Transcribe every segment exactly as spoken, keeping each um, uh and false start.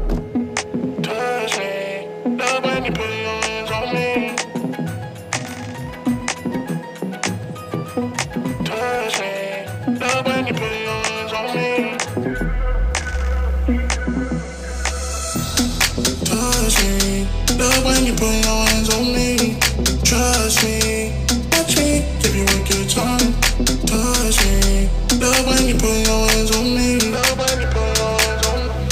Touch me, love when you put your hands on me. Touch me, love when you put your hands on me. Touch me, love when you put your hands on me. Trust me, watch me, give you a good time. Touch me, love when you put your hands on me. Love when you put your hands on me.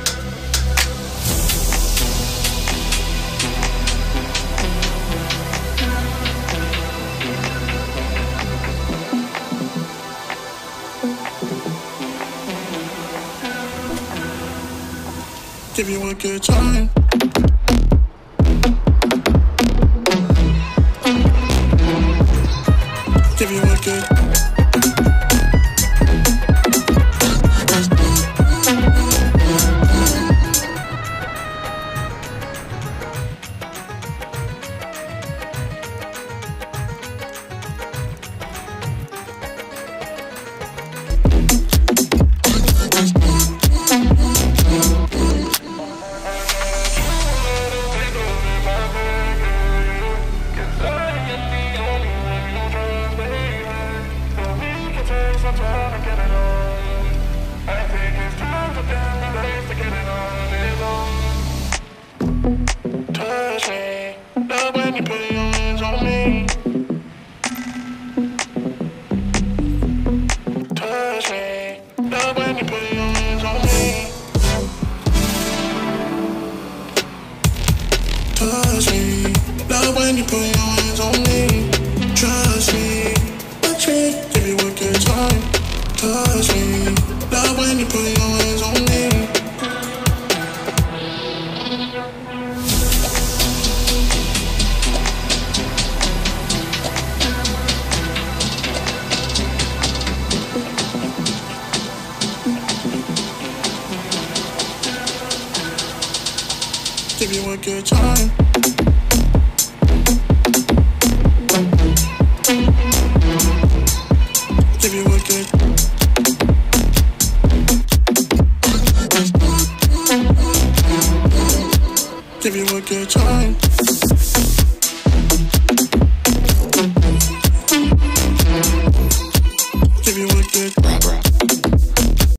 Give you a good time. Give you a good. Touch me, love when you put your hands on me. Touch me, love when you put your hands on me. Touch me, love when you put your hands on me. Trust me, watch me, give you a good time. Touch me, love when you put your hands on me. Give you a good time. Give you a good. Give you a good time.